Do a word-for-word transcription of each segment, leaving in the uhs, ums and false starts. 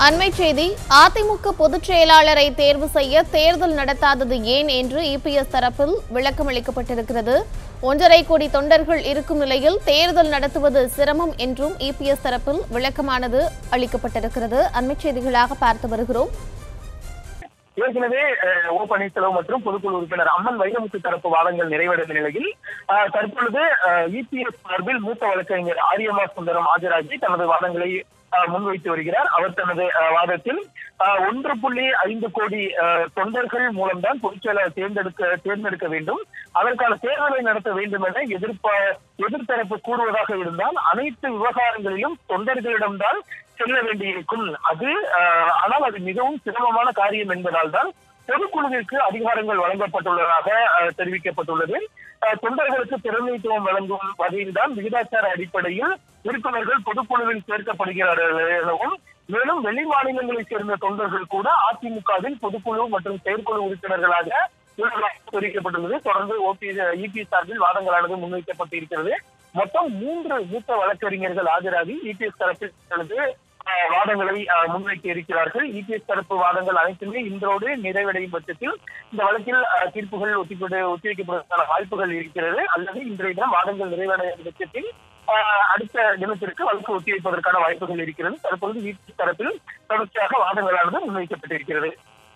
அண்மை செய்தி அதிமுக பொதுச் செயலாளரை தேர்வு செய்ய தேர்தல் நடத்தாதது ஏன் என்று இபிஎஸ் தரப்பில் விளக்கம் அளிக்கப்பட்டிருக்கிறது. ஒன்றரை கோடி தொண்டர்கள் இருக்கும் நிலையில் தேர்தல் நடத்துவது சிரமம் என்றும் இபிஎஸ் தரப்பில் விளக்கமானது அளிக்கப்பட்டிருக்கிறது. அண்மை செய்திகளாக பார்த்து வருகிறோம். ஏற்கனவே ஓ பன்னீர்செல்வம் மற்றும் பொதுக்குழு உறுப்பினர் அம்மன் வைரமுத்து தரப்பு வாதங்கள் நிறைவடைந்த நிலையில் தற்பொழுது இபிஎஸ் சார்பில் மூத்த வழக்கறிஞர் ஆரியமா சுந்தரம் ஆஜராகி தனது வாதங்களை முன்வைத்து வருகிறார். அவர் தனது வாதத்தில் ஒன்று புள்ளி ஐந்து கோடி தொண்டர்கள் மூலம்தான் பொதுச்செயலாளர் தேர்ந்தெடுக்க தேர்ந்தெடுக்க வேண்டும், அதற்கான தேர்தலை நடத்த வேண்டும் என எதிர்ப்ப எதிர்த்தரப்பு கூறுவதாக இருந்தால் அனைத்து விவகாரங்களிலும் தொண்டர்களிடம்தான் செல்ல வேண்டியிருக்கும். அது ஆனால் அது மிகவும் சிரமமான காரியம் என்பதால் தான் பொதுக்குழுவிற்கு அதிகாரங்கள் வழங்கப்பட்டுள்ளதாக தெரிவிக்கப்பட்டுள்ளது. தொண்டர்களுக்கு பிரதிநிதித்துவம் வழங்கும் வகையில் தான் விகிதாச்சார அடிப்படையில் உறுப்பினர்கள் பொதுக்குழுவில் சேர்க்கப்படுகிறார்கள் எனவும், மேலும் வெளி மாநிலங்களைச் சேர்ந்த தொண்டர்கள் கூட அதிமுகவில் பொதுக்குழு மற்றும் செயற்குழு உறுப்பினர்களாக தெரிவிக்கப்பட்டுள்ளது. தொடர்ந்து இபி சார்பில் வாதங்களானது முன்வைக்கப்பட்டிருக்கிறது. மொத்தம் மூன்று மூத்த வழக்கறிஞர்கள் ஆஜராகி இபிஎஸ் தரப்பில் வாதங்களை முன்வைக்க இருக்கிறார்கள். இபிஎஸ் தரப்பு வாதங்கள் அனைத்துமே இன்றோடு நிறைவடையும் பட்சத்தில் இந்த வழக்கில் தீர்ப்புகள் ஒத்திப்படு ஒத்திவைக்கப்படுவதற்கான வாய்ப்புகள் இருக்கிறது. அல்லது இன்றைய தினம் வாதங்கள் நிறைவடையும் பட்சத்தில் அடுத்த தினத்திற்கு வழக்கு ஒத்திவைப்பதற்கான வாய்ப்புகள் இருக்கிறது. தற்பொழுது இபிஎஸ் தரப்பில் தொடர்ச்சியாக வாதங்களானது முன்வைக்கப்பட்டிருக்கிறது.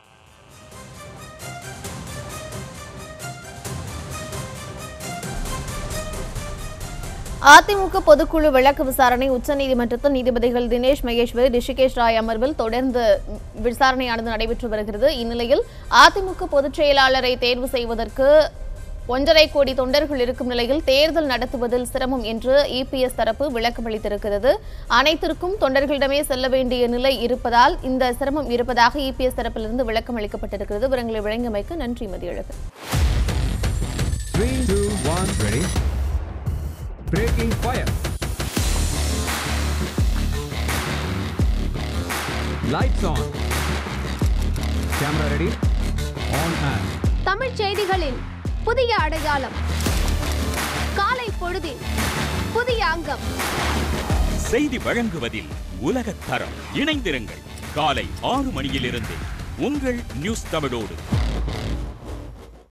அதிமுக பொதுக்குழு வழக்கு விசாரணை உச்சநீதிமன்றத்தில் நீதிபதிகள் தினேஷ் மகேஸ்வரி, ரிஷிகேஷ் ராய் அமர்வில் தொடர்ந்து விசாரணையானது நடைபெற்று வருகிறது. இந்நிலையில் அதிமுக பொதுச் செயலாளரை தேர்வு செய்வதற்கு ஒன்றரை கோடி தொண்டர்கள் இருக்கும் நிலையில் தேர்தல் நடத்துவதில் சிரமம் என்று இபிஎஸ் தரப்பு விளக்கம் அளித்திருக்கிறது. அனைத்திற்கும் தொண்டர்களிடமே செல்ல வேண்டிய நிலை இருப்பதால் இந்த சிரமம் இருப்பதாக இபிஎஸ் தரப்பிலிருந்து விளக்கம் அளிக்கப்பட்டிருக்கிறது. விவரங்களை வழங்கியமைக்கு நன்றி மதியழகு. Breaking fire. Lights on. Camera ready. On and. Tamil செய்திகளின் புதிய அடையாளம். காலை பொழுதில் புதிய அங்கம். செய்தி வழங்குவதில் உலகத் தரம். இணைந்திருங்கள். காலை ஆறு மணியிலிருந்து உங்கள் நியூஸ் தமிழோடு.